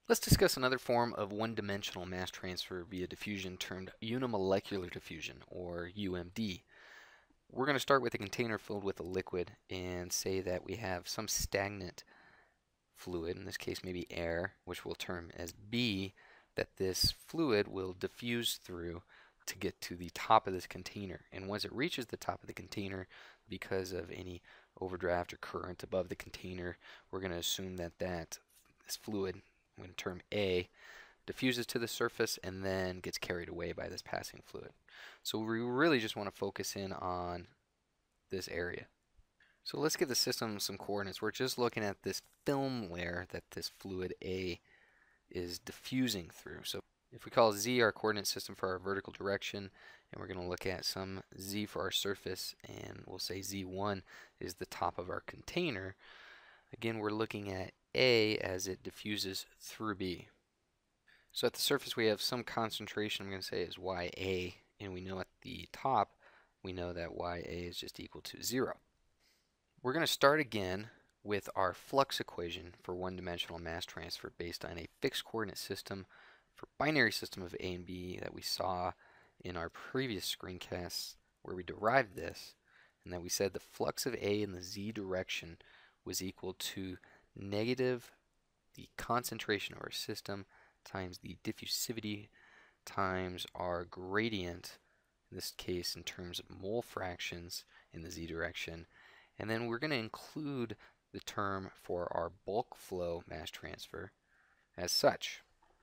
Let's discuss another form of one-dimensional mass transfer via diffusion termed unimolecular diffusion, or UMD. We're going to start with a container filled with a liquid and say that we have some stagnant fluid, in this case maybe air, which we'll term as B, that this fluid will diffuse through to get to the top of this container. And once it reaches the top of the container, because of any overdraft or current above the container, we're going to assume that this fluid, I'm going to term A, diffuses to the surface and then gets carried away by this passing fluid. So we really just want to focus in on this area. So let's give the system some coordinates. We're just looking at this film layer that this fluid A is diffusing through. So if we call Z our coordinate system for our vertical direction, and we're going to look at some Z for our surface, and we'll say Z1 is the top of our container, again we're looking at A as it diffuses through B. So at the surface we have some concentration, I'm going to say is YA, and we know at the top we know that YA is just equal to 0. We're going to start again with our flux equation for one-dimensional mass transfer based on a fixed coordinate system for binary system of A and B that we saw in our previous screencasts where we derived this, and that we said the flux of A in the Z direction was equal to negative the concentration of our system times the diffusivity times our gradient, in this case in terms of mole fractions in the Z direction. And then we're going to include the term for our bulk flow mass transfer as such.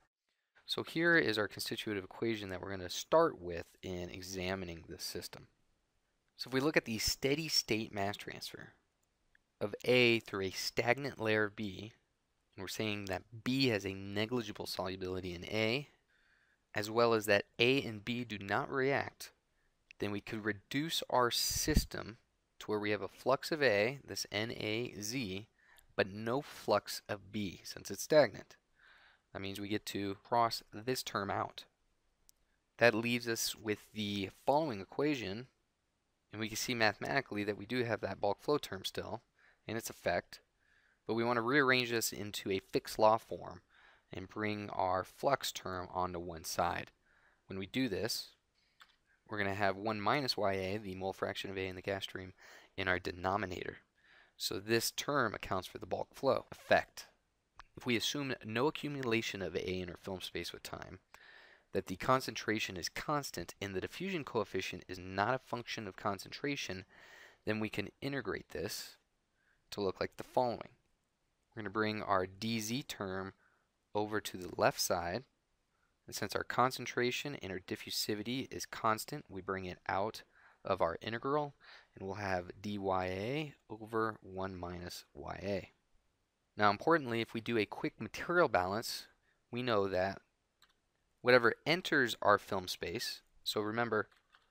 So here is our constitutive equation that we're going to start with in examining this system. So if we look at the steady state mass transfer of A through a stagnant layer of B, and we're saying that B has a negligible solubility in A, as well as that A and B do not react, then we could reduce our system to where we have a flux of A, this NaZ, but no flux of B since it's stagnant. That means we get to cross this term out. That leaves us with the following equation, and we can see mathematically that we do have that bulk flow term still in its effect, but we want to rearrange this into a fixed law form and bring our flux term onto one side. When we do this, we're going to have 1 minus YA, the mole fraction of A in the gas stream, in our denominator. So this term accounts for the bulk flow effect. If we assume no accumulation of A in our film space with time, that the concentration is constant and the diffusion coefficient is not a function of concentration, then we can integrate this to look like the following. We're going to bring our dz term over to the left side, and since our concentration and our diffusivity is constant, we bring it out of our integral, and we'll have dya over 1 minus ya. Now importantly, if we do a quick material balance, we know that whatever enters our film space, so remember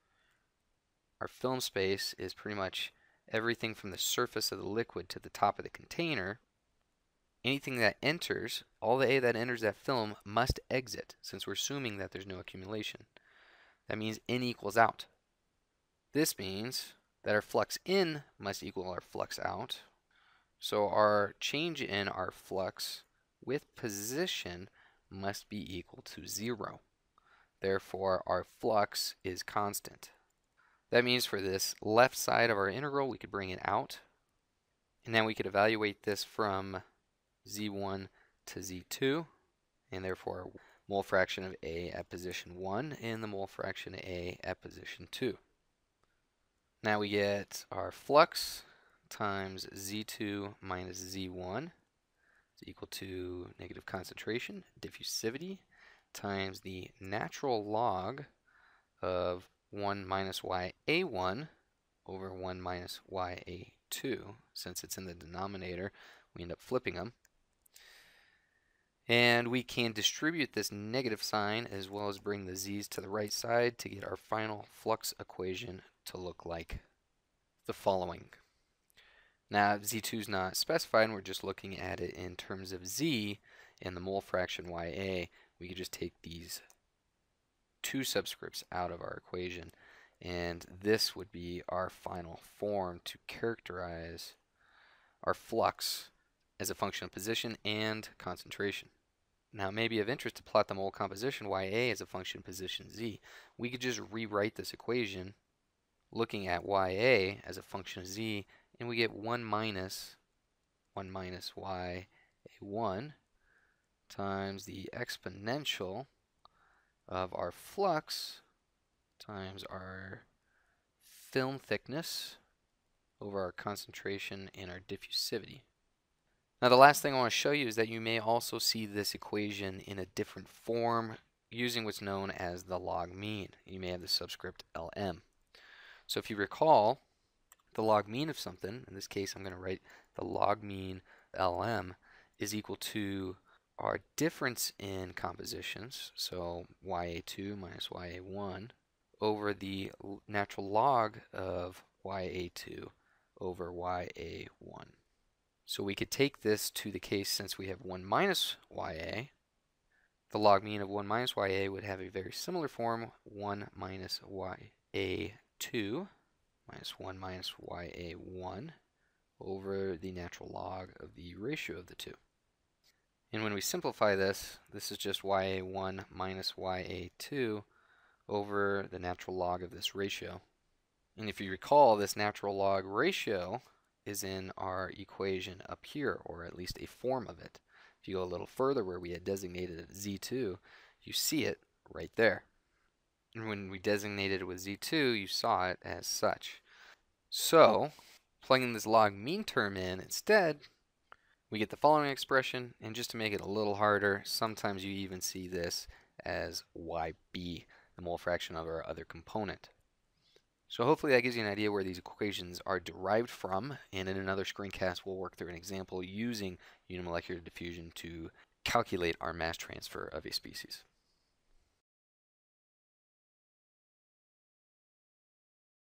our film space is pretty much everything from the surface of the liquid to the top of the container, anything that enters, all the A that enters that film must exit, since we're assuming that there's no accumulation. That means in equals out. This means that our flux in must equal our flux out. So our change in our flux with position must be equal to 0. Therefore, our flux is constant. That means for this left side of our integral, we could bring it out. And then we could evaluate this from Z1 to Z2, and therefore mole fraction of A at position 1 and the mole fraction of A at position 2. Now we get our flux times Z2 minus Z1 is equal to negative concentration, diffusivity, times the natural log of 1 minus YA1 over 1 minus YA2. Since it's in the denominator, we end up flipping them. And we can distribute this negative sign as well as bring the z's to the right side to get our final flux equation to look like the following. Now Z2 is not specified, and we're just looking at it in terms of Z and the mole fraction YA. We could just take these two subscripts out of our equation, and this would be our final form to characterize our flux as a function of position and concentration. Now, it may be of interest to plot the mole composition YA as a function of position Z. We could just rewrite this equation looking at YA as a function of Z, and we get 1 minus YA1 times the exponential of our flux times our film thickness over our concentration and our diffusivity. Now, the last thing I want to show you is that you may also see this equation in a different form using what's known as the log mean. You may have the subscript LM. So if you recall, the log mean of something, in this case I'm going to write the log mean LM is equal to our difference in compositions, so YA2 minus YA1, over the natural log of YA2 over YA1. So we could take this to the case since we have 1 minus YA. The log mean of 1 minus YA would have a very similar form, 1 minus YA2 minus 1 minus YA1 over the natural log of the ratio of the two. And when we simplify this, this is just YA1 minus YA2 over the natural log of this ratio. And if you recall, this natural log ratio is in our equation up here, or at least a form of it. If you go a little further where we had designated it Z2, you see it right there. And when we designated it with Z2, you saw it as such. So, plugging this log mean term in instead, we get the following expression, and just to make it a little harder, sometimes you even see this as YB, the mole fraction of our other component. So hopefully that gives you an idea where these equations are derived from, and in another screencast we'll work through an example using unimolecular diffusion to calculate our mass transfer of a species.